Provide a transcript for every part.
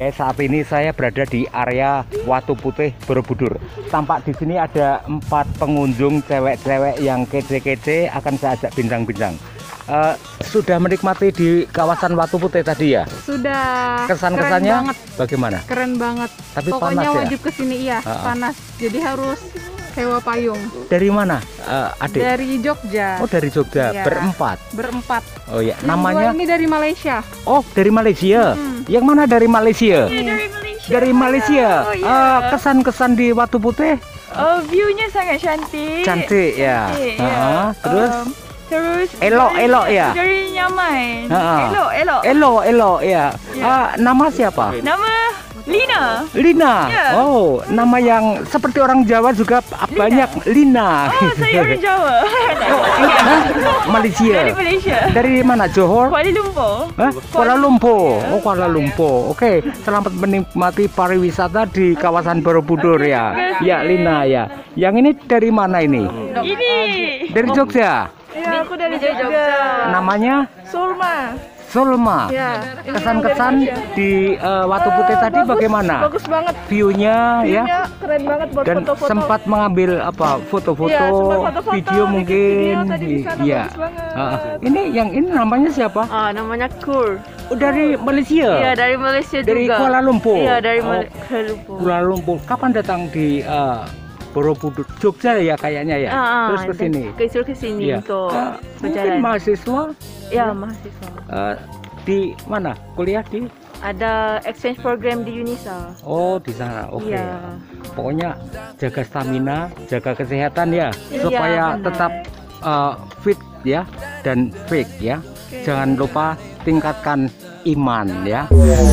Saat ini saya berada di area Watu Putih Borobudur. Tampak di sini ada 4 pengunjung cewek-cewek yang kece-kece, akan saya ajak bincang-bincang. Sudah menikmati di kawasan Watu Putih tadi ya? Sudah. Kesan-kesannya bagaimana? Keren banget. Tapi pokoknya panas ya? wajib kesini iya, panas. Jadi harus sewa payung. Dari mana, adik? Dari Jogja. Oh, dari Jogja. Iya. Berempat. Berempat. Oh ya, Yang namanya? dua ini dari Malaysia. Oh, dari Malaysia. Yang mana dari Malaysia? Dari Malaysia. Dari Malaysia. Oh, iya. Kesan-kesan di Watu Putih? View-nya sangat cantik. Cantik ya. Cantik, ya. Terus Terus elok ya. Dari nyaman. Ha. Elok. Elok ya. Ya. Nama siapa? Nama Lina. Lina. Ya. Oh, nama yang seperti orang Jawa juga banyak Lina. Oh, saya orang Jawa. Hah? Malaysia. Dari Malaysia. Dari mana? Johor? Kuala Lumpur. Hah? Kuala Lumpur. Oh, Kuala Lumpur. Oke, selamat menikmati pariwisata di kawasan Borobudur ya. Ya, Lina ya. Yang ini dari mana ini? Ini. Dari Jogja. Ya, aku dari Jogja. Namanya Sulma. Sulma. Ya. Kesan-kesan di Watu Putih tadi bagaimana? Bagus banget. View-nya ya. View-nya keren banget buat Dan foto-foto. sempat mengambil apa foto-foto, Iya, sempat foto-foto, video bikin mungkin. video tadi di sana, Iya. bagus banget. Ini yang ini namanya siapa? Namanya Kur. Oh, dari Malaysia. Iya, dari Malaysia Dari juga. Kuala Lumpur. Iya, dari Oh, Kuala Lumpur. Kuala Lumpur. Kapan datang di Borobudur, Jogja ya kayaknya ya. Terus ke sini. Ke sini Iya. untuk Mungkin berjalan. mahasiswa Ya, mahasiswa. di mana? Kuliah di? Ada exchange program di Unisa. Oh, di sana. Oke. Iya. Pokoknya jaga stamina, jaga kesehatan ya, Iya, supaya benar. tetap fit ya dan fit ya. Jangan lupa tingkatkan iman ya.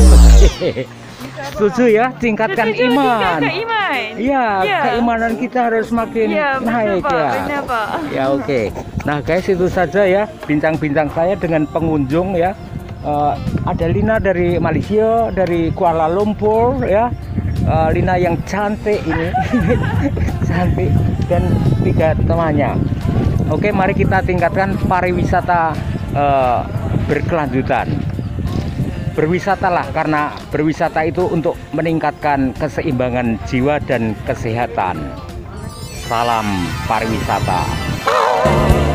Setuju ya, tingkatkan iman. Tingkatkan iman. Iya, Iya. keimanan kita harus makin Iya, betul, naik Pak. ya. Benar, Pak. Ya, oke. Nah, guys, itu saja ya bincang-bincang saya dengan pengunjung ya. Ada Lina dari Malaysia, dari Kuala Lumpur ya. Lina yang cantik ini. Cantik, dan 3 temannya. Oke, mari kita tingkatkan pariwisata berkelanjutan. Berwisatalah, karena berwisata itu untuk meningkatkan keseimbangan jiwa dan kesehatan. Salam pariwisata.